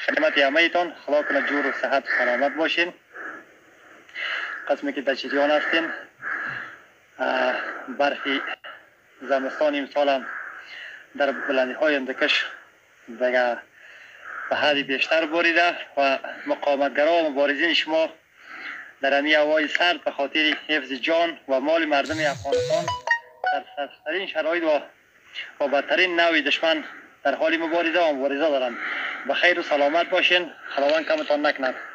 خدمت همه‌تان. خدا کنه جور و صحت و سلامت باشین. قسمی که در جریان هستین. برفی زمستان امسال هم در بلندی های اندکش دیگه به حدی بیشتر باریده و مقاومتگرا و مبارزین شما در همی هوای سرد به خاطر حفظ جان و مال مردم افغانستان در سخت‌ترین شرایط و با بدترین نوع دشمن در حال مبارزه دارند. به خیر و سلامت باشین. خداوند کمتان نکند.